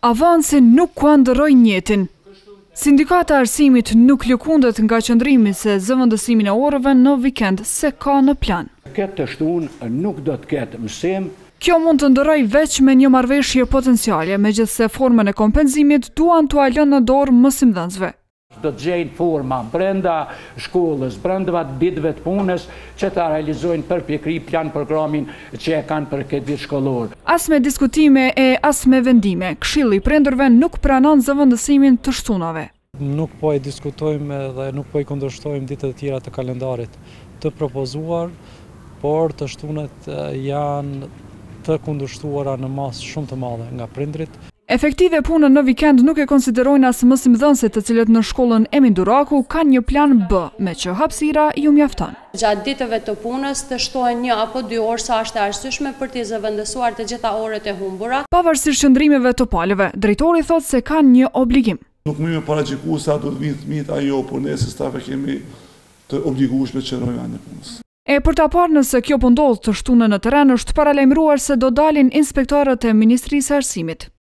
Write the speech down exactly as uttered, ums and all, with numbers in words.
Avansi nuk kuandëroi njëtin. Sindikata e Arsimit nuk lëkundet nga qëndrimi se zëvendësimin e orëve në vikend se ka në plan. Këtë të shtunë nuk do të ketë mësim. Kjo mund të ndërroj veç me një marrëveshje potenciale, megjithse formën e kompenzimit duan t'u lënë në dorë mësimdhënësve. Do të gjejnë forma brenda shkollës, brenda ditëve të punës që ta realizojnë përpjekri plan programin që e kanë për këtë vit shkollor. As me diskutime e as me vendime, Këshilli i Prindërve nuk pranon zëvendësimin të shtunave. Nuk po e diskutojmë dhe nuk po i kundërshtojmë ditët e tjera të kalendarit të propozuar, por të shtunet janë të kundërshtuara në masë shumë të madhe nga prindrit. Efektive punën në vikend nuk e konsiderojnë as mësimdhënësit të cilët në shkollën Emin Duraku kanë një plan B, me që hapësira ju mjafton. Gjatë ditëve të punës të shtohen një apo dy orë sa është e arsyeshme për të zëvendësuar të gjitha orët e humbura. Pavarësisht qëndrimeve të palëve, drejtori thotë se kanë një obligim. Nuk më paraqiku sa do të vitë mit ajo, por ne si staf e kemi të obligueshme të qëndrojmë anë punës. E për ta parë nëse kjo po ndodh të shtunën në terren është paralajmëruar se do dalin inspektorët e Ministrisë së Arsimit.